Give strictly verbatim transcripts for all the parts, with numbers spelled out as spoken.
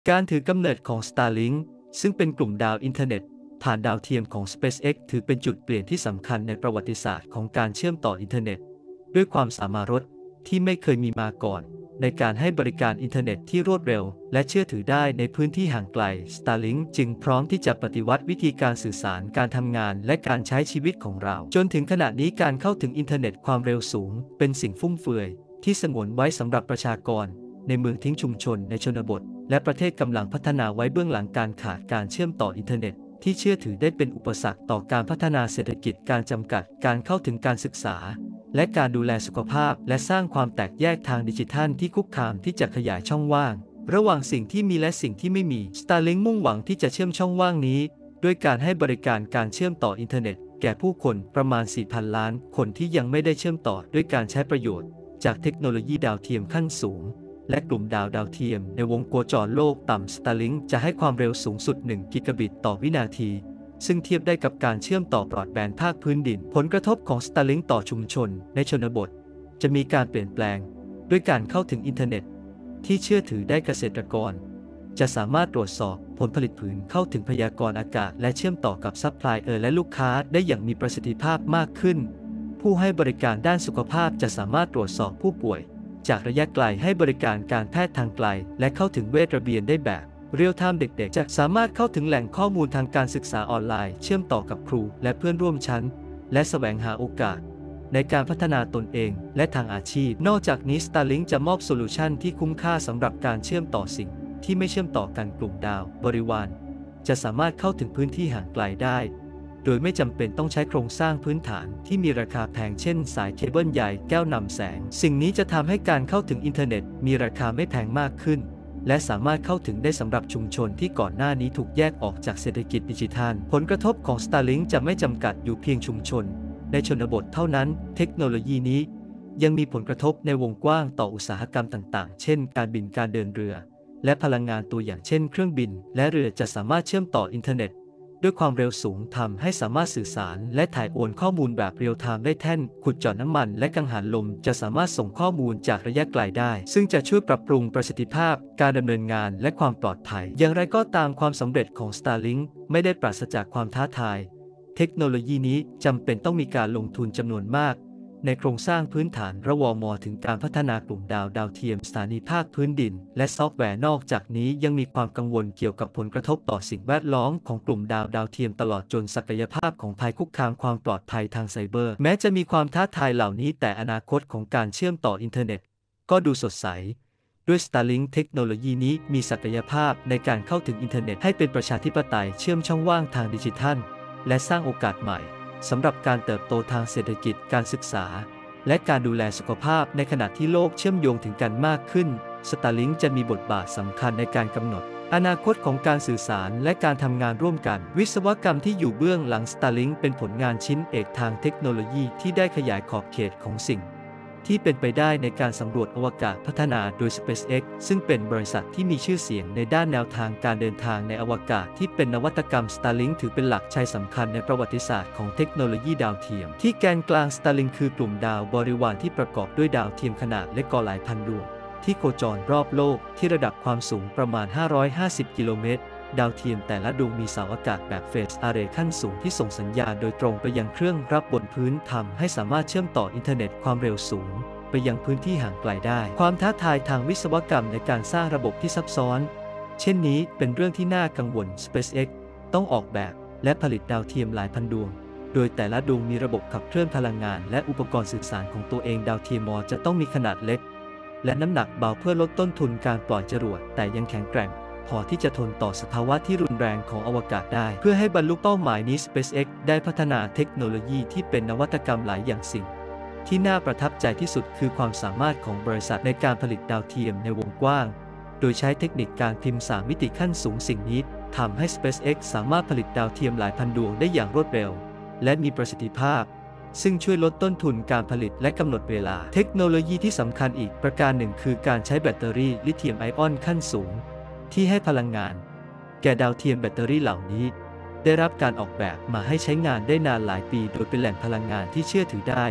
การถือกำเนิดของ Starlink ซึ่งเป็นกลุ่มดาวอินเทอร์เน็ตผ่านดาวเทียมของ SpaceX ถือเป็นจุดเปลี่ยนที่สำคัญในประวัติศาสตร์ของการเชื่อมต่ออินเทอร์เน็ตด้วยความสามารถที่ไม่เคยมีมาก่อนในการให้บริการอินเทอร์เน็ตที่รวดเร็วและเชื่อถือได้ในพื้นที่ห่างไกล Starlink จึงพร้อมที่จะปฏิวัติวิธีการสื่อสารการทำงานและการใช้ชีวิตของเราจนถึงขณะนี้การเข้าถึงอินเทอร์เน็ตความเร็วสูงเป็นสิ่งฟุ่มเฟือยที่สงวนไว้สำหรับประชากรในเมืองทิ้งชุมชนในชนบทและประเทศกำลังพัฒนาไว้เบื้องหลังการขาดการเชื่อมต่ออินเทอร์เน็ตที่เชื่อถือได้เป็นอุปสรรคต่อการพัฒนาเศรษฐกิจการจำกัดการเข้าถึงการศึกษาและการดูแลสุขภาพและสร้างความแตกแยกทางดิจิทัลที่คุกคามที่จะขยายช่องว่างระหว่างสิ่งที่มีและสิ่งที่ไม่มี Starlink มุ่งหวังที่จะเชื่อมช่องว่างนี้ด้วยการให้บริการการเชื่อมต่ออินเทอร์เน็ตแก่ผู้คนประมาณ สี่พัน ล้านคนที่ยังไม่ได้เชื่อมต่อด้วยการใช้ประโยชน์จากเทคโนโลยีดาวเทียมขั้นสูงและกลุ่มดาวดาวเทียมในวงโคจรโลกต่ำ Starlink จะให้ความเร็วสูงสุดหนึ่งกิกะบิตต่อวินาทีซึ่งเทียบได้กับการเชื่อมต่อบรอดแบนด์ภาคพื้นดินผลกระทบของ Starlink ต่อชุมชนในชนบทจะมีการเปลี่ยนแปลงด้วยการเข้าถึงอินเทอร์เน็ตที่เชื่อถือได้เกษตรกรจะสามารถตรวจสอบผลผลิตผลเข้าถึงพยากรณ์อากาศและเชื่อมต่อกับซัพพลายเออร์และลูกค้าได้อย่างมีประสิทธิภาพมากขึ้นผู้ให้บริการด้านสุขภาพจะสามารถตรวจสอบผู้ป่วยจากระยะไกลให้บริการการแพทย์ทางไกลและเข้าถึงเวชระเบียนได้แบบเรียลไทม์เด็กๆจะสามารถเข้าถึงแหล่งข้อมูลทางการศึกษาออนไลน์เชื่อมต่อกับครูและเพื่อนร่วมชั้นและแสวงหาโอกาสในการพัฒนาตนเองและทางอาชีพนอกจากนี้ Starlink จะมอบโซลูชันที่คุ้มค่าสำหรับการเชื่อมต่อสิ่งที่ไม่เชื่อมต่อกันกลุ่มดาวบริวารจะสามารถเข้าถึงพื้นที่ห่างไกลได้โดยไม่จำเป็นต้องใช้โครงสร้างพื้นฐานที่มีราคาแพงเช่นสายเคเบิลใหญ่แก้วนำแสงสิ่งนี้จะทำให้การเข้าถึงอินเทอร์เน็ตมีราคาไม่แพงมากขึ้นและสามารถเข้าถึงได้สำหรับชุมชนที่ก่อนหน้านี้ถูกแยกออกจากเศรษฐกิจดิจิทัลผลกระทบของ Starlink จะไม่จำกัดอยู่เพียงชุมชนในชนบทเท่านั้นเทคโนโลยีนี้ยังมีผลกระทบในวงกว้างต่ออุตสาหกรรมต่างๆเช่นการบินการเดินเรือและพลังงานตัวอย่างเช่นเครื่องบินและเรือจะสามารถเชื่อมต่ออินเทอร์เน็ตด้วยความเร็วสูงทำให้สามารถสื่อสารและถ่ายโอนข้อมูลแบบเรียลไทม์ได้แท่นขุดเจาะน้ำมันและกังหันลมจะสามารถส่งข้อมูลจากระยะไกลได้ซึ่งจะช่วยปรับปรุงประสิทธิภาพการดำเนินงานและความปลอดภัยอย่างไรก็ตามความสำเร็จของ Starlink ไม่ได้ปราศจากความท้าทายเทคโนโลยีนี้จำเป็นต้องมีการลงทุนจำนวนมากในโครงสร้างพื้นฐานระวมถึงการพัฒนากลุ่มดาวดาวเทียมสถานีภาคพื้นดินและซอฟต์แวร์นอกจากนี้ยังมีความกังวลเกี่ยวกับผลกระทบต่อสิ่งแวดล้อมของกลุ่มดาวดาวเทียมตลอดจนศักยภาพของภัยคุกคามความปลอดภัยทางไซเบอร์แม้จะมีความท้าทายเหล่านี้แต่อนาคตของการเชื่อมต่ออินเทอร์เน็ตก็ดูสดใสด้วย Starlink เทคโนโลยีนี้มีศักยภาพในการเข้าถึงอินเทอร์เน็ตให้เป็นประชาธิปไตยเชื่อมช่องว่างทางดิจิทัลและสร้างโอกาสใหม่สำหรับการเติบโตทางเศรษฐกิจการศึกษาและการดูแลสุขภาพในขณะที่โลกเชื่อมโยงถึงกันมากขึ้น Starlink จะมีบทบาทสำคัญในการกำหนดอนาคตของการสื่อสารและการทำงานร่วมกันวิศวกรรมที่อยู่เบื้องหลัง Starlink เป็นผลงานชิ้นเอกทางเทคโนโลยีที่ได้ขยายขอบเขตของสิ่งที่เป็นไปได้ในการสำรวจอวกาศพัฒนาโดย SpaceX ซึ่งเป็นบริษัทที่มีชื่อเสียงในด้านแนวทางการเดินทางในอวกาศที่เป็นนวัตกรรม Starlink ถือเป็นหลักชัยสำคัญในประวัติศาสตร์ของเทคโนโลยีดาวเทียมที่แกนกลาง Starlink คือกลุ่มดาวบริวารที่ประกอบด้วยดาวเทียมขนาดเล็กกว่าหลายพันดวงที่โคจรรอบโลกที่ระดับความสูงประมาณห้าร้อยห้าสิบกิโลเมตรดาวเทียมแต่ละดวงมีเสาอากาศแบบเฟสอาร์เรย์ขั้นสูงที่ส่งสัญญาณโดยตรงไปยังเครื่องรับบนพื้นทำให้สามารถเชื่อมต่ออินเทอร์เน็ตความเร็วสูงไปยังพื้นที่ห่างไกลได้ความท้าทายทางวิศวกรรมในการสร้างระบบที่ซับซ้อนเช่นนี้เป็นเรื่องที่น่ากังวล SpaceX ต้องออกแบบและผลิตดาวเทียมหลายพันดวงโดยแต่ละดวงมีระบบขับเคลื่อนพลังงานและอุปกรณ์สื่อสารของตัวเองดาวเทียมจะต้องมีขนาดเล็กและน้ำหนักเบาเพื่อลดต้นทุนการปล่อยจรวดแต่ยังแข็งแกร่งพอที่จะทนต่อสภาวะที่รุนแรงของอวกาศได้เพื่อให้บรรลุเป้าหมายนี้ SpaceX ได้พัฒนาเทคโนโลยีที่เป็นนวัตกรรมหลายอย่างสิ่งที่น่าประทับใจที่สุดคือความสามารถของบริษัทในการผลิตดาวเทียมในวงกว้างโดยใช้เทคนิคการพิมพ์สามมิติขั้นสูงสิ่งนี้ทำให้ SpaceX สามารถผลิตดาวเทียมหลายพันดวงได้อย่างรวดเร็วและมีประสิทธิภาพซึ่งช่วยลดต้นทุนการผลิตและกำหนดเวลาเทคโนโลยีที่สำคัญอีกประการหนึ่งคือการใช้แบตเตอรี่ลิเธียมไอออนขั้นสูงที่ให้พลังงานแก่ดาวเทียมแบตเตอรี่เหล่านี้ได้รับการออกแบบมาให้ใช้งานได้นานหลายปีโดยเป็นแหล่งพลังงานที่เชื่อถือได้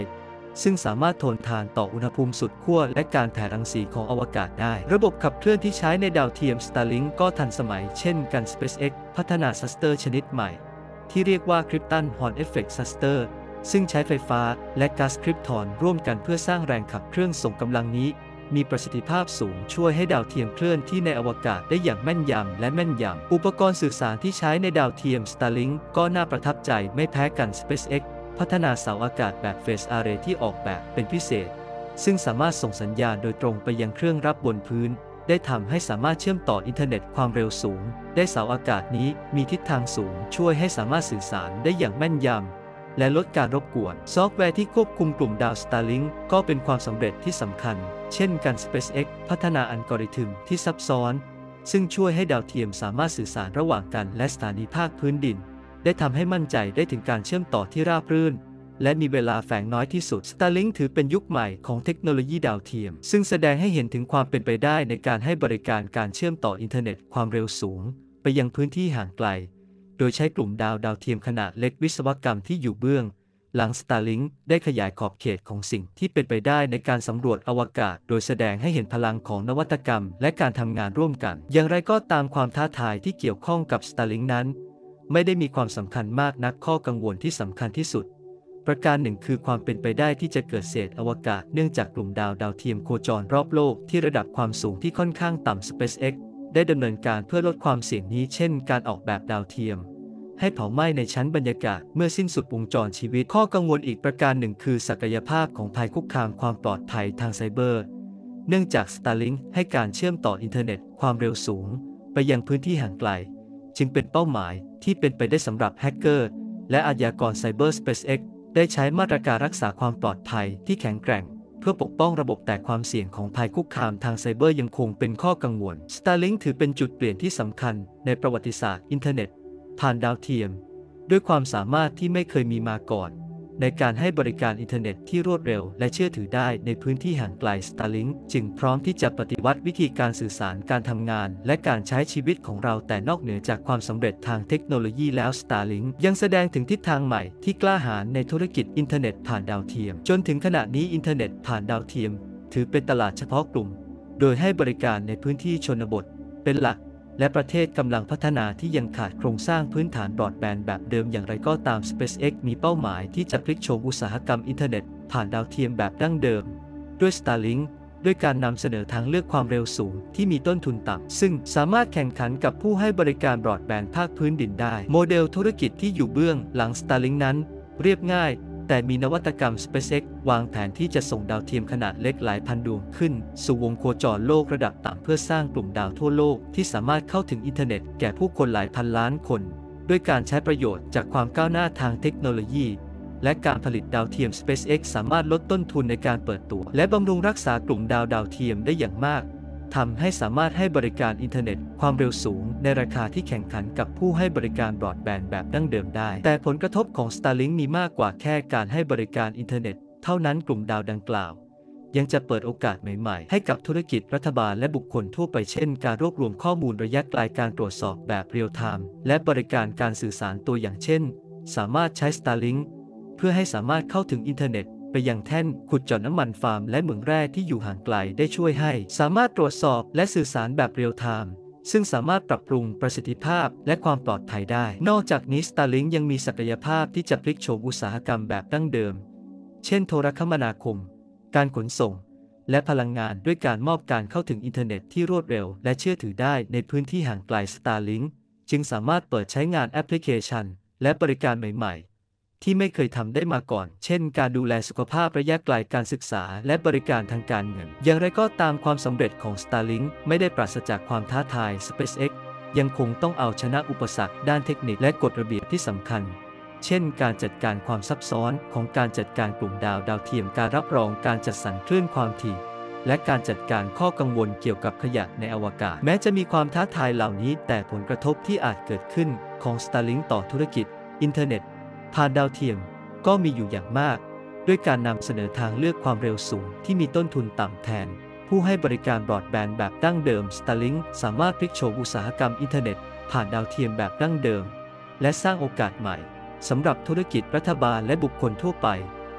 ซึ่งสามารถทนทานต่ออุณหภูมิสุดขั้วและการแผ่รังสีของอวกาศได้ระบบขับเคลื่อนที่ใช้ในดาวเทียม Starlink ก็ทันสมัยเช่นกัน SpaceX พัฒนาทรัสเตอร์ชนิดใหม่ที่เรียกว่า Krypton Horn Effect Thruster ซึ่งใช้ไฟฟ้าและก๊าซคริปทอนร่วมกันเพื่อสร้างแรงขับเคลื่อนส่งกำลังนี้มีประสิทธิภาพสูงช่วยให้ดาวเทียมเคลื่อนที่ในอวกาศได้อย่างแม่นยำและแม่นยำอุปกรณ์สื่อสารที่ใช้ในดาวเทียม Starlink ก็น่าประทับใจไม่แพ้กัน SpaceX พัฒนาเสาอากาศแบบ Phased Array ที่ออกแบบเป็นพิเศษซึ่งสามารถส่งสัญญาณโดยตรงไปยังเครื่องรับบนพื้นได้ทำให้สามารถเชื่อมต่ออินเทอร์เน็ตความเร็วสูงได้เสาอากาศนี้มีทิศทางสูงช่วยให้สามารถสื่อสารได้อย่างแม่นยำและลดการรบกวนซอฟต์แวร์ที่ควบคุมกลุ่มดาว Starlink ก็เป็นความสำเร็จที่สำคัญเช่นกัน SpaceX พัฒนาอัลกอริทึมที่ซับซ้อนซึ่งช่วยให้ดาวเทียมสามารถสื่อสารระหว่างกันและสถานีภาคพื้นดินได้ทำให้มั่นใจได้ถึงการเชื่อมต่อที่ราบรื่นและมีเวลาแฝงน้อยที่สุด Starlink ถือเป็นยุคใหม่ของเทคโนโลยีดาวเทียมซึ่งแสดงให้เห็นถึงความเป็นไปได้ในการให้บริการการเชื่อมต่ออินเทอร์เน็ตความเร็วสูงไปยังพื้นที่ห่างไกลโดยใช้กลุ่มดาวดาวเทียมขนาดเล็กวิศวกรรมที่อยู่เบื้องหลัง Starlink ได้ขยายขอบเขตของสิ่งที่เป็นไปได้ในการสำรวจอวกาศโดยแสดงให้เห็นพลังของนวัตกรรมและการทำงานร่วมกันอย่างไรก็ตามความท้าทายที่เกี่ยวข้องกับ Starlink นั้นไม่ได้มีความสำคัญมากนักข้อกังวลที่สำคัญที่สุดประการหนึ่งคือความเป็นไปได้ที่จะเกิดเศษอวกาศเนื่องจากกลุ่มดาวดาวเทียมโคจรรอบโลกที่ระดับความสูงที่ค่อนข้างต่ำ SpaceX ได้ดำเนินการเพื่อลดความเสี่ยงนี้เช่นการออกแบบดาวเทียมให้เผาไหม้ในชั้นบรรยากาศเมื่อสิ้นสุดวงจรชีวิตข้อกังวลอีกประการหนึ่งคือศักยภาพของภัยคุกคามความปลอดภัยทางไซเบอร์เนื่องจาก Starlink ให้การเชื่อมต่ออินเทอร์เน็ตความเร็วสูงไปยังพื้นที่ห่างไกลจึงเป็นเป้าหมายที่เป็นไปได้สำหรับแฮกเกอร์และอาชญากรไซเบอร์ SpaceX ได้ใช้มาตรการรักษาความปลอดภัยที่แข็งแกร่งเพื่อปกป้องระบบแต่ความเสี่ยงของภัยคุกคามทางไซเบอร์ยังคงเป็นข้อกังวล Starlink ถือเป็นจุดเปลี่ยนที่สำคัญในประวัติศาสตร์อินเทอร์เน็ตผ่านดาวเทียมด้วยความสามารถที่ไม่เคยมีมาก่อนในการให้บริการอินเทอร์เน็ตที่รวดเร็วและเชื่อถือได้ในพื้นที่ห่างไกล Starlink จึงพร้อมที่จะปฏิวัติวิธีการสื่อสารการทำงานและการใช้ชีวิตของเราแต่นอกเหนือจากความสำเร็จทางเทคโนโลยีแล้ว Starlink ยังแสดงถึงทิศทางใหม่ที่กล้าหาญในธุรกิจอินเทอร์เน็ตผ่านดาวเทียมจนถึงขณะนี้อินเทอร์เน็ตผ่านดาวเทียมถือเป็นตลาดเฉพาะกลุ่มโดยให้บริการในพื้นที่ชนบทเป็นหลักและประเทศกำลังพัฒนาที่ยังขาดโครงสร้างพื้นฐานบรอดแบนด์แบบเดิมอย่างไรก็ตาม SpaceX มีเป้าหมายที่จะพลิกโฉมอุตสาหกรรมอินเทอร์เน็ตผ่านดาวเทียมแบบดั้งเดิมด้วย Starlink ด้วยการนำเสนอทางเลือกความเร็วสูงที่มีต้นทุนต่ำซึ่งสามารถแข่งขันกับผู้ให้บริการบรอดแบนด์ภาคพื้นดินได้โมเดลธุรกิจที่อยู่เบื้องหลัง Starlink นั้นเรียบง่ายแต่มีนวัตกรรม SpaceX วางแผนที่จะส่งดาวเทียมขนาดเล็กหลายพันดวงขึ้นสู่วงโคจรโลกระดับต่ำเพื่อสร้างกลุ่มดาวทั่วโลกที่สามารถเข้าถึงอินเทอร์เน็ตแก่ผู้คนหลายพันล้านคนด้วยการใช้ประโยชน์จากความก้าวหน้าทางเทคโนโลยีและการผลิตดาวเทียม SpaceX สามารถลดต้นทุนในการเปิดตัวและบำรุงรักษากลุ่มดาวดาวเทียมได้อย่างมากทำให้สามารถให้บริการอินเทอร์เน็ตความเร็วสูงในราคาที่แข่งขันกับผู้ให้บริการบรอดแบนด์แบบดั้งเดิมได้แต่ผลกระทบของ Starlink มีมากกว่าแค่การให้บริการอินเทอร์เน็ตเท่านั้นกลุ่มดาวดังกล่าวยังจะเปิดโอกาสใหม่ๆให้กับธุรกิจรัฐบาลและบุคคลทั่วไปเช่นการรวบรวมข้อมูลระยะไกลการตรวจสอบแบบเรียลไทม์และบริการการสื่อสารตัวอย่างเช่นสามารถใช้ Starlink เพื่อให้สามารถเข้าถึงอินเทอร์เน็ตไปยังแท่นขุดเจาะน้ำมันฟาร์มและเหมืองแร่ที่อยู่ห่างไกลได้ช่วยให้สามารถตรวจสอบและสื่อสารแบบเรียลไทม์ซึ่งสามารถปรับปรุงประสิทธิภาพและความปลอดภัยได้นอกจากนี้ Starlink ยังมีศักยภาพที่จะพลิกโฉมอุตสาหกรรมแบบดั้งเดิมเช่นโทรคมนาคมการขนส่งและพลังงานด้วยการมอบการเข้าถึงอินเทอร์เน็ตที่รวดเร็วและเชื่อถือได้ในพื้นที่ห่างไกล Starlink จึงสามารถเปิดใช้งานแอปพลิเคชันและบริการใหม่ๆที่ไม่เคยทำได้มาก่อนเช่นการดูแลสุขภาพระยะไกลการศึกษาและบริการทางการเงินอย่างไรก็ตามความสำเร็จของ Starlink ไม่ได้ปราศจากความท้าทาย SpaceX ยังคงต้องเอาชนะอุปสรรคด้านเทคนิคและกฎระเบียบที่สำคัญเช่นการจัดการความซับซ้อนของการจัดการกลุ่มดาวดาวเทียมการรับรองการจัดสรรคลื่นความถี่และการจัดการข้อกังวลเกี่ยวกับขยะในอวกาศแม้จะมีความท้าทายเหล่านี้แต่ผลกระทบที่อาจเกิดขึ้นของ Starlink ต่อธุรกิจอินเทอร์เน็ตผ่านดาวเทียมก็มีอยู่อย่างมากด้วยการนำเสนอทางเลือกความเร็วสูงที่มีต้นทุนต่ำแทนผู้ให้บริการบรอดแบนด์แบบดั้งเดิม Starlink สามารถพลิกโฉมอุตสาหกรรมอินเทอร์เน็ตผ่านดาวเทียมแบบดั้งเดิมและสร้างโอกาสใหม่สำหรับธุรกิจรัฐบาลและบุคคลทั่วไป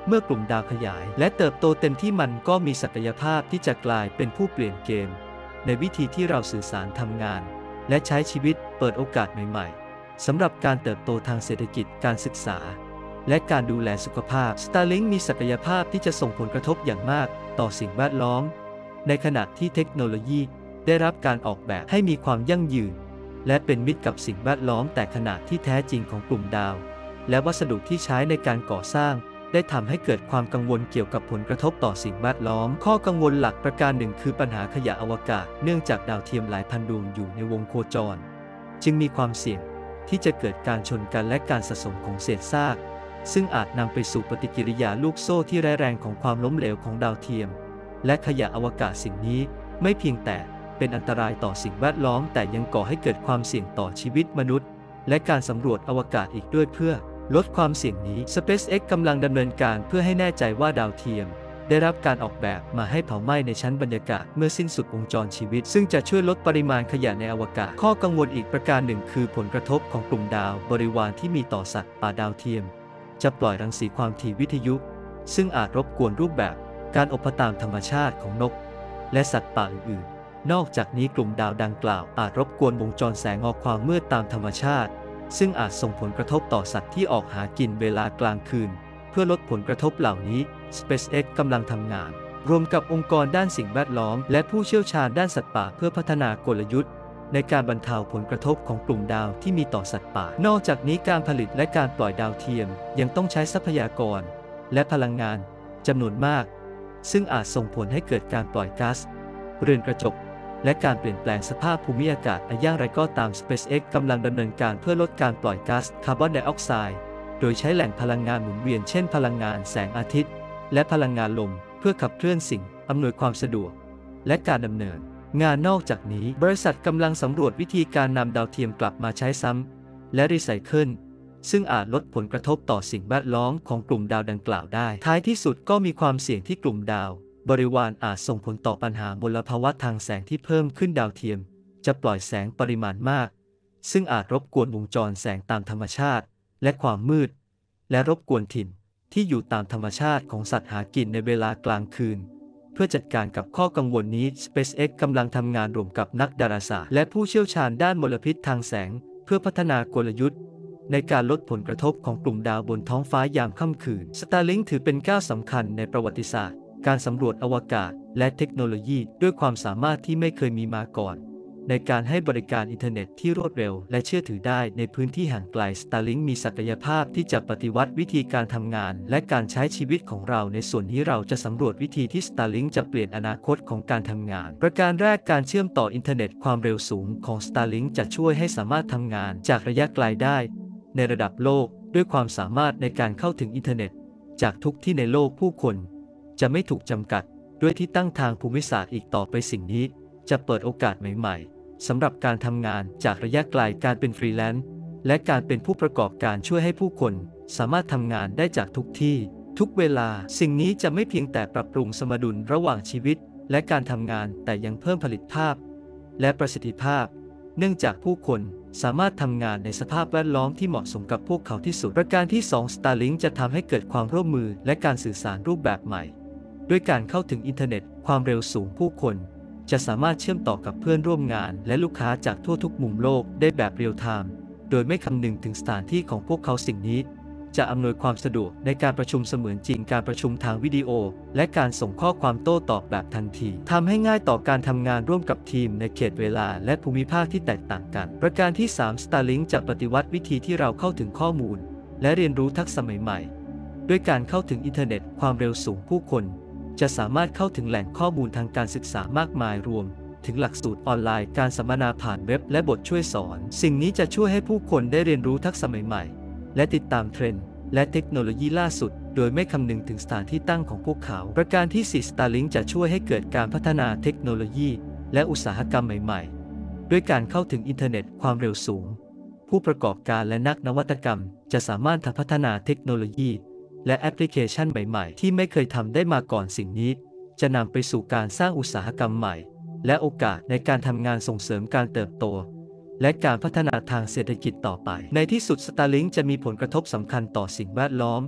เมื่อกลุ่มดาวขยายและเติบโตเต็มที่มันก็มีศักยภาพที่จะกลายเป็นผู้เปลี่ยนเกมในวิธีที่เราสื่อสารทำงานและใช้ชีวิตเปิดโอกาสใหม่ๆสำหรับการเติบโตทางเศรษฐกิจการศึกษาและการดูแลสุขภาพ Starlink มีศักยภาพที่จะส่งผลกระทบอย่างมากต่อสิ่งแวดล้อมในขณะที่เทคโนโลยีได้รับการออกแบบให้มีความยั่งยืนและเป็นมิตรกับสิ่งแวดล้อมแต่ขนาดที่แท้จริงของกลุ่มดาวและวัสดุที่ใช้ในการก่อสร้างได้ทำให้เกิดความกังวลเกี่ยวกับผลกระทบต่อสิ่งแวดล้อมข้อกังวลหลักประการหนึ่งคือปัญหาขยะอวกาศเนื่องจากดาวเทียมหลายพันดวงอยู่ในวงโคจรจึงมีความเสี่ยงที่จะเกิดการชนกันและการสะสมของเศษซากซึ่งอาจนำไปสู่ปฏิกิริยาลูกโซ่ที่ร้ายแรงของความล้มเหลวของดาวเทียมและขยะอวกาศสิ่งนี้ไม่เพียงแต่เป็นอันตรายต่อสิ่งแวดล้อมแต่ยังก่อให้เกิดความเสี่ยงต่อชีวิตมนุษย์และการสำรวจอวกาศอีกด้วยเพื่อลดความเสี่ยงนี้ SpaceX กำลังดำเนินการเพื่อให้แน่ใจว่าดาวเทียมได้รับการออกแบบมาให้เผาไหม้ในชั้นบรรยากาศเมื่อสิ้นสุดวงจรชีวิตซึ่งจะช่วยลดปริมาณขยะในอวกาศข้อกังวลอีกประการหนึ่งคือผลกระทบของกลุ่มดาวบริวารที่มีต่อสัตว์ป่าดาวเทียมจะปล่อยรังสีความถี่วิทยุซึ่งอาจรบกวนรูปแบบการอพตามธรรมชาติของนกและสัตว์ป่าอื่นๆนอกจากนี้กลุ่มดาวดังกล่าวอาจรบกวนวงจรแสงออกความมืดตามธรรมชาติซึ่งอาจส่งผลกระทบต่อสัตว์ที่ออกหากินเวลากลางคืนเพื่อลดผลกระทบเหล่านี้ SpaceX กำลังทำงานรวมกับองค์กรด้านสิ่งแวดล้อมและผู้เชี่ยวชาญด้านสัตว์ป่าเพื่อพัฒนากลยุทธ์ในการบรรเทาผลกระทบของกลุ่มดาวที่มีต่อสัตว์ป่านอกจากนี้การผลิตและการปล่อยดาวเทียมยังต้องใช้ทรัพยากรและพลังงานจำนวนมากซึ่งอาจส่งผลให้เกิดการปล่อยก๊าซเรือนกระจกและการเปลี่ยนแปลงสภาพภูมิอากาศอย่างไรก็ตาม SpaceX กำลังดำเนินการเพื่อลดการปล่อยก๊าซคาร์บอนไดออกไซด์โดยใช้แหล่งพลังงานหมุนเวียนเช่นพลังงานแสงอาทิตย์และพลังงานลมเพื่อขับเคลื่อนสิ่งอำนวยความสะดวกและการดำเนินงานนอกจากนี้บริษัทกำลังสำรวจวิธีการนำดาวเทียมกลับมาใช้ซ้ำและรีไซเคิลซึ่งอาจลดผลกระทบต่อสิ่งแวดล้อมของกลุ่มดาวดังกล่าวได้ท้ายที่สุดก็มีความเสี่ยงที่กลุ่มดาวบริวารอาจส่งผลต่อปัญหามลภาวะทางแสงที่เพิ่มขึ้นดาวเทียมจะปล่อยแสงปริมาณมากซึ่งอาจรบกวนวงจรแสงตามธรรมชาติและความมืดและรบกวนถิ่นที่อยู่ตามธรรมชาติของสัตว์หากินในเวลากลางคืนเพื่อจัดการกับข้อกังวลนี้ SpaceX กำลังทำงานร่วมกับนักดาราศาสตร์และผู้เชี่ยวชาญด้านมลพิษทางแสงเพื่อพัฒนากลยุทธ์ในการลดผลกระทบของกลุ่มดาวบนท้องฟ้ายามค่ำคืน Starlink ถือเป็นก้าวสำคัญในประวัติศาสตร์การสำรวจอวกาศและเทคโนโลยีด้วยความสามารถที่ไม่เคยมีมาก่อนในการให้บริการอินเทอร์เน็ตที่รวดเร็วและเชื่อถือได้ในพื้นที่ห่างไกล Starlink มีศักยภาพที่จะปฏิวัติวิธีการทำงานและการใช้ชีวิตของเราในส่วนนี้เราจะสำรวจวิธีที่ Starlink จะเปลี่ยนอนาคตของการทำงานประการแรกการเชื่อมต่ออินเทอร์เน็ตความเร็วสูงของ Starlink จะช่วยให้สามารถทำงานจากระยะไกลได้ในระดับโลกด้วยความสามารถในการเข้าถึงอินเทอร์เน็ตจากทุกที่ในโลกผู้คนจะไม่ถูกจำกัดด้วยที่ตั้งทางภูมิศาสตร์อีกต่อไปสิ่งนี้จะเปิดโอกาสใหม่ๆสำหรับการทำงานจากระยะไกลการเป็นฟรีแลนซ์และการเป็นผู้ประกอบการช่วยให้ผู้คนสามารถทำงานได้จากทุกที่ทุกเวลาสิ่งนี้จะไม่เพียงแต่ปรับปรุงสมดุลระหว่างชีวิตและการทำงานแต่ยังเพิ่มผลิตภาพและประสิทธิภาพเนื่องจากผู้คนสามารถทำงานในสภาพแวดล้อมที่เหมาะสมกับพวกเขาที่สุดประการที่สอง Starlink จะทำให้เกิดความร่วมมือและการสื่อสารรูปแบบใหม่ด้วยการเข้าถึงอินเทอร์เน็ตความเร็วสูงผู้คนจะสามารถเชื่อมต่อกับเพื่อนร่วมงานและลูกค้าจากทั่วทุกมุมโลกได้แบบเรียลไทม์โดยไม่คำนึงถึงสถานที่ของพวกเขาสิ่งนี้จะอำนวยความสะดวกในการประชุมเสมือนจริงการประชุมทางวิดีโอและการส่งข้อความโต้ตอบแบบทันทีทำให้ง่ายต่อการทำงานร่วมกับทีมในเขตเวลาและภูมิภาคที่แตกต่างกันประการที่สาม Starlink จะปฏิวัติวิธีที่เราเข้าถึงข้อมูลและเรียนรู้ทักษะใหม่ๆด้วยการเข้าถึงอินเทอร์เน็ตความเร็วสูงผู้คนจะสามารถเข้าถึงแหล่งข้อมูลทางการศึกษามากมายรวมถึงหลักสูตรออนไลน์การสัมมนาผ่านเว็บและบทช่วยสอนสิ่งนี้จะช่วยให้ผู้คนได้เรียนรู้ทักษะใหม่ๆและติดตามเทรนด์และเทคโนโลยีล่าสุดโดยไม่คำนึงถึงสถานที่ตั้งของพวกเขาประการที่สี่ Starlink จะช่วยให้เกิดการพัฒนาเทคโนโลยีและอุตสาหกรรมใหม่ๆด้วยการเข้าถึงอินเทอร์เน็ตความเร็วสูงผู้ประกอบการและนักนวัตกรรมจะสามารถพัฒนาเทคโนโลยีและแอปพลิเคชันใหม่ๆที่ไม่เคยทำได้มาก่อนสิ่งนี้จะนำไปสู่การสร้างอุตสาหกรรมใหม่และโอกาสในการทำงานส่งเสริมการเติบโตและการพัฒนาทางเศรษฐกิจต่อไปในที่สุด Starlink จะมีผลกระทบสำคัญต่อสิ่งแวดล้อม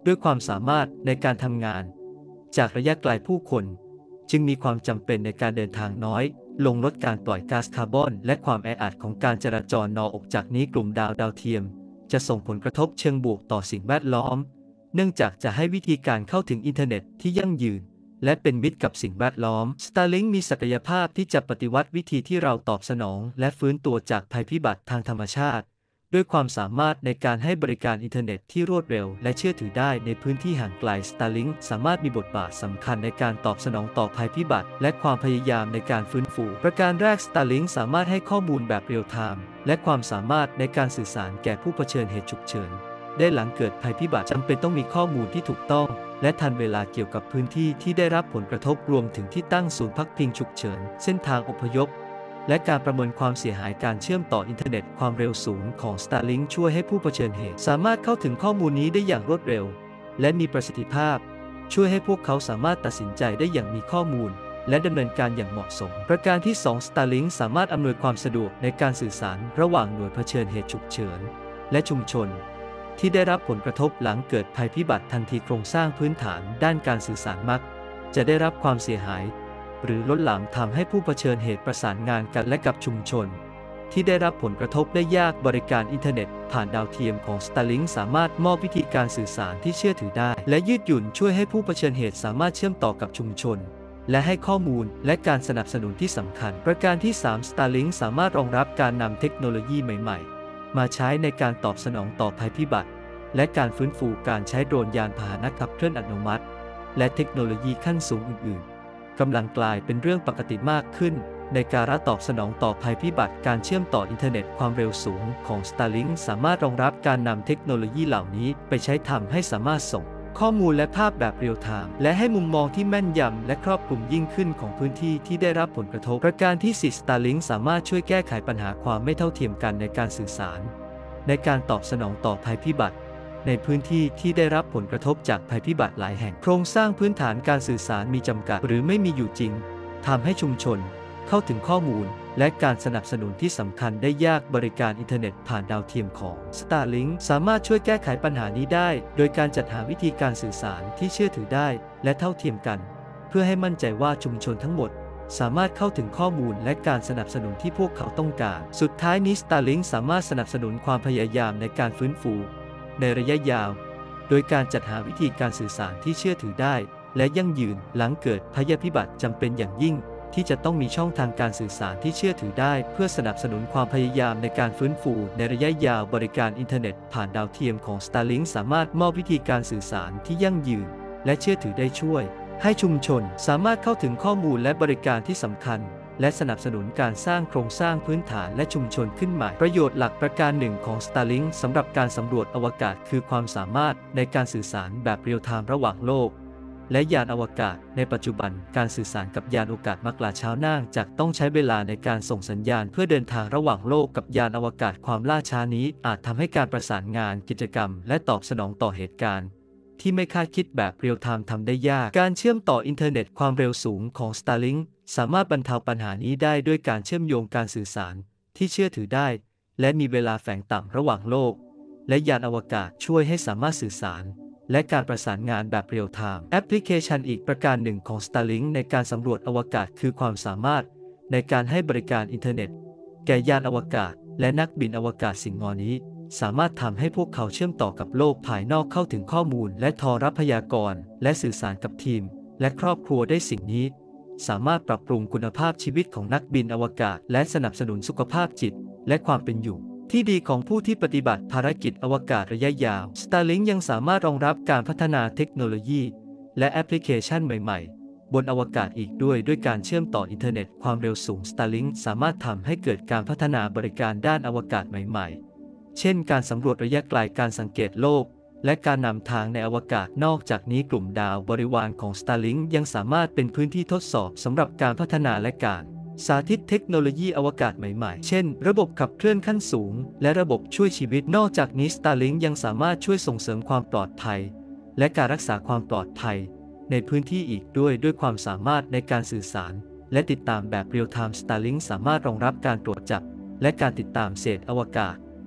ด้วยความสามารถในการทำงานจากระยะไกลผู้คนจึงมีความจำเป็นในการเดินทางน้อยลงลดการปล่อยก๊าซคาร์บอนและความแออัดของการจราจรนอกจากนี้กลุ่มดาวดาวเทียมจะส่งผลกระทบเชิงบวกต่อสิ่งแวดล้อมเนื่องจากจะให้วิธีการเข้าถึงอินเทอร์เน็ตที่ยั่งยืนและเป็นมิตรกับสิ่งแวดล้อม Starlink มีศักยภาพที่จะปฏิวัติวิธีที่เราตอบสนองและฟื้นตัวจากภัยพิบัติทางธรรมชาติด้วยความสามารถในการให้บริการอินเทอร์เน็ตที่รวดเร็วและเชื่อถือได้ในพื้นที่ห่างไกล Starlink สามารถมีบทบาทสำคัญในการตอบสนองต่อภัยพิบัติและความพยายามในการฟื้นฟูประการแรก Starlink สามารถให้ข้อมูลแบบเรียลไทม์และความสามารถในการสื่อสารแก่ผู้เผชิญเหตุฉุกเฉินได้หลังเกิดภัยพิบัติจำเป็นต้องมีข้อมูลที่ถูกต้องและทันเวลาเกี่ยวกับพื้นที่ที่ได้รับผลกระทบรวมถึงที่ตั้งศูนย์พักพิงฉุกเฉินเส้นทางอพยพและการประเมินความเสียหายการเชื่อมต่ออินเทอร์เน็ตความเร็วสูงของ Starlink ช่วยให้ผู้เผชิญเหตุสามารถเข้าถึงข้อมูลนี้ได้อย่างรวดเร็วและมีประสิทธิภาพช่วยให้พวกเขาสามารถตัดสินใจได้อย่างมีข้อมูลและดำเนินการอย่างเหมาะสมประการที่สอง Starlink สามารถอำนวยความสะดวกในการสื่อสารระหว่างหน่วยเผชิญเหตุฉุกเฉินและชุมชนที่ได้รับผลกระทบหลังเกิดภัยพิบัติทันทีโครงสร้างพื้นฐานด้านการสื่อสารมักจะได้รับความเสียหายหรือล้นหลามทำให้ผู้เผชิญเหตุประสานงานกันและกับชุมชนที่ได้รับผลกระทบได้ยากบริการอินเทอร์เน็ตผ่านดาวเทียมของ Starlink สามารถมอบวิธีการสื่อสารที่เชื่อถือได้และยืดหยุ่นช่วยให้ผู้เผชิญเหตุสามารถเชื่อมต่อกับชุมชนและให้ข้อมูลและการสนับสนุนที่สำคัญประการที่สาม Starlink สามารถรองรับการนำเทคโนโลยีใหม่ๆมาใช้ในการตอบสนองต่อภัยพิบัติและการฟื้นฟูการใช้โดรนยานพาหนะขับเคลื่อนอัตโนมัติและเทคโนโลยีขั้นสูงอื่นๆกำลังกลายเป็นเรื่องปกติมากขึ้นในการตอบสนองต่อภัยพิบัติการเชื่อมต่ออินเทอร์เน็ตความเร็วสูงของ Starlink สามารถรองรับการนำเทคโนโลยีเหล่านี้ไปใช้ทำให้สามารถส่งข้อมูลและภาพแบบเรียลไทม์และให้มุมมองที่แม่นยำและครอบคลุมยิ่งขึ้นของพื้นที่ที่ได้รับผลกระทบประการที่สี่ Starlink สามารถช่วยแก้ไขปัญหาความไม่เท่าเทียมกันในการสื่อสารในการตอบสนองต่อภัยพิบัติในพื้นที่ที่ได้รับผลกระทบจากภัยพิบัติหลายแห่งโครงสร้างพื้นฐานการสื่อสารมีจำกัดหรือไม่มีอยู่จริงทำให้ชุมชนเข้าถึงข้อมูลและการสนับสนุนที่สำคัญได้ยากบริการอินเทอร์เน็ตผ่านดาวเทียมของ Starlink สามารถช่วยแก้ไขปัญหานี้ได้โดยการจัดหาวิธีการสื่อสารที่เชื่อถือได้และเท่าเทียมกันเพื่อให้มั่นใจว่าชุมชนทั้งหมดสามารถเข้าถึงข้อมูลและการสนับสนุนที่พวกเขาต้องการสุดท้ายนี้ Starlink สามารถสนับสนุนความพยายามในการฟื้นฟูในระยะยาวโดยการจัดหาวิธีการสื่อสารที่เชื่อถือได้และยั่งยืนหลังเกิดภัยพิบัติจำเป็นอย่างยิ่งที่จะต้องมีช่องทางการสื่อสารที่เชื่อถือได้เพื่อสนับสนุนความพยายามในการฟื้นฟูในระยะยาวบริการอินเทอร์เน็ตผ่านดาวเทียมของ Starlink สามารถมอบวิธีการสื่อสารที่ยั่งยืนและเชื่อถือได้ช่วยให้ชุมชนสามารถเข้าถึงข้อมูลและบริการที่สำคัญและสนับสนุนการสร้างโครงสร้างพื้นฐานและชุมชนขึ้นใหม่ประโยชน์หลักประการหนึ่งของ Starlink สำหรับการสำรวจอวกาศคือความสามารถในการสื่อสารแบบเรียลไทม์ระหว่างโลกและยานอวกาศในปัจจุบันการสื่อสารกับยานอวกาศมักล่าช้าเนื่องจากต้องใช้เวลาในการส่งสัญญาณเพื่อเดินทางระหว่างโลกกับยานอวกาศความล่าช้านี้อาจทำให้การประสานงานกิจกรรมและตอบสนองต่อเหตุการณ์ที่ไม่คาดคิดแบบเรียลไทม์ทำได้ยากการเชื่อมต่ออินเทอร์เน็ตความเร็วสูงของ Starlink สามารถบรรเทาปัญหานี้ได้ด้วยการเชื่อมโยงการสื่อสารที่เชื่อถือได้และมีเวลาแฝงต่ำระหว่างโลกและยานอวกาศช่วยให้สามารถสื่อสารและการประสานงานแบบเรียลไทม์แอปพลิเคชันอีกประการหนึ่งของ Starlink ในการสำรวจอวกาศคือความสามารถในการให้บริการอินเทอร์เน็ตแก่ยานอวกาศและนักบินอวกาศสิ่งงอนี้สามารถทำให้พวกเขาเชื่อมต่อกับโลกภายนอกเข้าถึงข้อมูลและโทรพยากรณ์และสื่อสารกับทีมและครอบครัวได้สิ่งนี้สามารถปรับปรุงคุณภาพชีวิตของนักบินอวกาศและสนับสนุนสุขภาพจิตและความเป็นอยู่ที่ดีของผู้ที่ปฏิบัติภารกิจอวกาศระยะยาว Starlink ยังสามารถรองรับการพัฒนาเทคโนโลยีและแอปพลิเคชันใหม่ๆบนอวกาศอีกด้วยด้วยการเชื่อมต่ออินเทอร์เน็ตความเร็วสูง Starlink สามารถทำให้เกิดการพัฒนาบริการด้านอวกาศใหม่ๆเช่นการสำรวจระยะไกลการสังเกตโลกและการนำทางในอวกาศนอกจากนี้กลุ่มดาวบริวารของ Starlink ยังสามารถเป็นพื้นที่ทดสอบสำหรับการพัฒนาและการสาธิตเทคโนโลยีอวกาศใหม่ๆเช่นระบบขับเคลื่อนขั้นสูงและระบบช่วยชีวิตนอกจากนี้ Starlink ยังสามารถช่วยส่งเสริมความปลอดภัยและการรักษาความปลอดภัยในพื้นที่อีกด้วยด้วยความสามารถในการสื่อสารและติดตามแบบเรียลไทม์ Starlink สามารถรองรับการตรวจจับและการติดตามเศษอวกาศ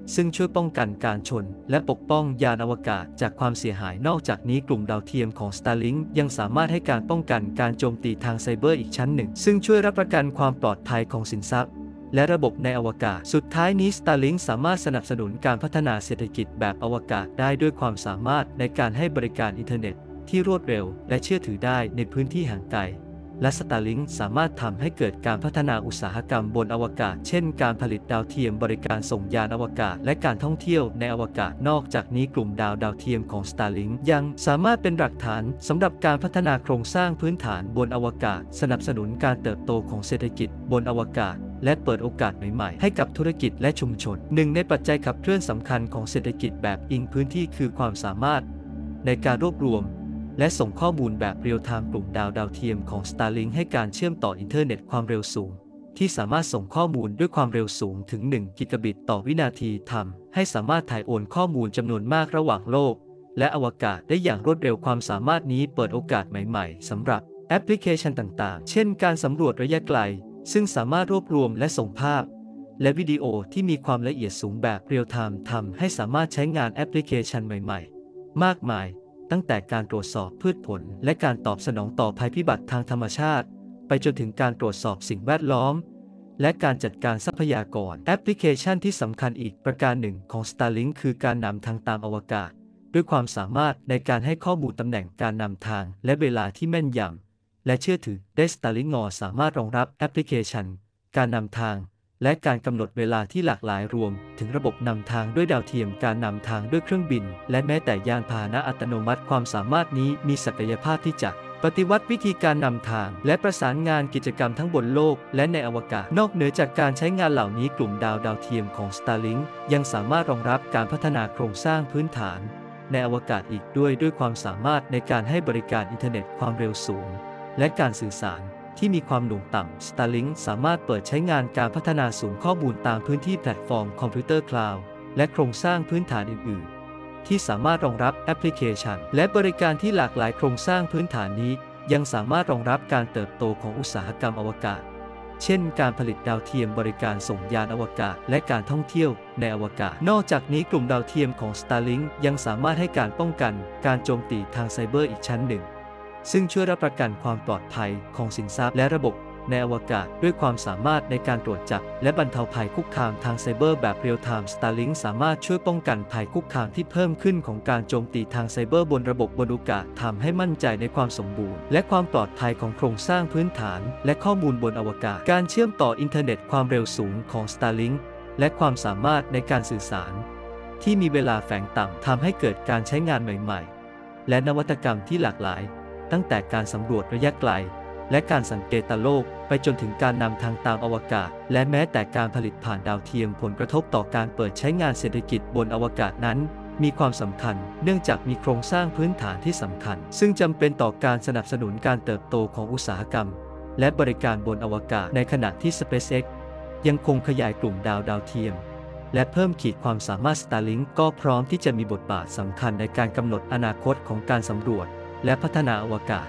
ซึ่งช่วยป้องกันการชนและปกป้องยานอวกาศจากความเสียหายนอกจากนี้กลุ่มดาวเทียมของ Starlink ยังสามารถให้การป้องกันการโจมตีทางไซเบอร์อีกชั้นหนึ่งซึ่งช่วยรับประกันความปลอดภัยของสินทรัพย์และระบบในอวกาศสุดท้ายนี้ Starlink สามารถสนับสนุนการพัฒนาเศรษฐกิจแบบอวกาศได้ด้วยความสามารถในการให้บริการอินเทอร์เน็ตที่รวดเร็วและเชื่อถือได้ในพื้นที่ห่างไกลและ Starlink สามารถทำให้เกิดการพัฒนาอุตสาหกรรมบนอวกาศเช่นการผลิตดาวเทียมบริการส่งยานอวกาศและการท่องเที่ยวในอวกาศนอกจากนี้กลุ่มดาวดาวเทียมของ Starlink ยังสามารถเป็นหลักฐานสำหรับการพัฒนาโครงสร้างพื้นฐานบนอวกาศสนับสนุนการเติบโตของเศรษฐกิจบนอวกาศและเปิดโอกาสใหม่ๆให้กับธุรกิจและชุมชนหนึ่งในปัจจัยขับเคลื่อนสำคัญของเศรษฐกิจแบบอิงพื้นที่คือความสามารถในการรวบรวมและส่งข้อมูลแบบเรียลไทม์กลุ่มดาวดาวเทียมของ Starlink ให้การเชื่อมต่ออินเทอร์เน็ตความเร็วสูงที่สามารถส่งข้อมูลด้วยความเร็วสูงถึงหนึ่งกิกะบิตต่อวินาทีทำให้สามารถถ่ายโอนข้อมูลจำนวนมากระหว่างโลกและอวกาศได้อย่างรวดเร็วความสามารถนี้เปิดโอกาสใหม่ๆสำหรับแอปพลิเคชันต่างๆเช่นการสำรวจระยะไกลซึ่งสามารถรวบรวมและส่งภาพและวิดีโอที่มีความละเอียดสูงแบบเรียลไทม์ทำให้สามารถใช้งานแอปพลิเคชันใหม่ๆมากมายตั้งแต่การตรวจสอบพืชผลและการตอบสนองต่อภัยพิบัติทางธรรมชาติไปจนถึงการตรวจสอบสิ่งแวดล้อมและการจัดการทรัพยากรแอปพลิเคชันที่สำคัญอีกประการหนึ่งของ Starlink คือการนำทางตามอวกาศด้วยความสามารถในการให้ข้อมูลตำแหน่งการนำทางและเวลาที่แม่นยำและเชื่อถือได้ Starlink สามารถรองรับแอปพลิเคชันการนำทางและการกำหนดเวลาที่หลากหลายรวมถึงระบบนำทางด้วยดาวเทียมการนำทางด้วยเครื่องบินและแม้แต่ยานพาหนะอัตโนมัติความสามารถนี้มีศักยภาพที่จะปฏิวัติวิธีการนำทางและประสานงานกิจกรรมทั้งบนโลกและในอวกาศนอกเหนือจากการใช้งานเหล่านี้กลุ่มดาวดาวเทียมของ Starlink ยังสามารถรองรับการพัฒนาโครงสร้างพื้นฐานในอวกาศอีกด้วยด้วยความสามารถในการให้บริการอินเทอร์เน็ตความเร็วสูงและการสื่อสารที่มีความหน่วงต่ำ Starlink สามารถเปิดใช้งานการพัฒนาศูนย์ข้อมูลตามพื้นที่แพลตฟอร์มคอมพิวเตอร์คลาวด์และโครงสร้างพื้นฐานอื่นๆที่สามารถรองรับแอปพลิเคชันและบริการที่หลากหลายโครงสร้างพื้นฐานนี้ยังสามารถรองรับการเติบโตของอุตสาหกรรมอวกาศเช่นการผลิตดาวเทียมบริการส่งยานอวกาศและการท่องเที่ยวในอวกาศนอกจากนี้กลุ่มดาวเทียมของ Starlink ยังสามารถให้การป้องกันการโจมตีทางไซเบอร์อีกชั้นหนึ่งซึ่งช่วยรับประกันความปลอดภัยของสินทรัพย์และระบบในอวกาศด้วยความสามารถในการตรวจจับและบรรเทาภัยคุกคามทางไซเบอร์แบบเรียลไทม์ Starlink สามารถช่วยป้องกันภัยคุกคามที่เพิ่มขึ้นของการโจมตีทางไซเบอร์บนระบบบนอากาศทำให้มั่นใจในความสมบูรณ์และความปลอดภัยของโครงสร้างพื้นฐานและข้อมูลบนอวกาศการเชื่อมต่ออินเทอร์เน็ตความเร็วสูงของ Starlink และความสามารถในการสื่อสารที่มีเวลาแฝงต่ำทำให้เกิดการใช้งานใหม่ๆและนวัตกรรมที่หลากหลายตั้งแต่การสำรวจระยะไกลและการสังเกตโลกไปจนถึงการนำทางตามอวกาศและแม้แต่การผลิตผ่านดาวเทียมผลกระทบต่อการเปิดใช้งานเศรษฐกิจบนอวกาศนั้นมีความสำคัญเนื่องจากมีโครงสร้างพื้นฐานที่สำคัญซึ่งจำเป็นต่อการสนับสนุนการเติบโตของอุตสาหกรรมและบริการบนอวกาศในขณะที่ SpaceX ยังคงขยายกลุ่มดาวดาวเทียมและเพิ่มขีดความสามารถ Starlink ก็พร้อมที่จะมีบทบาทสำคัญในการกำหนดอนาคตของการสำรวจและพัฒนาอวกาศ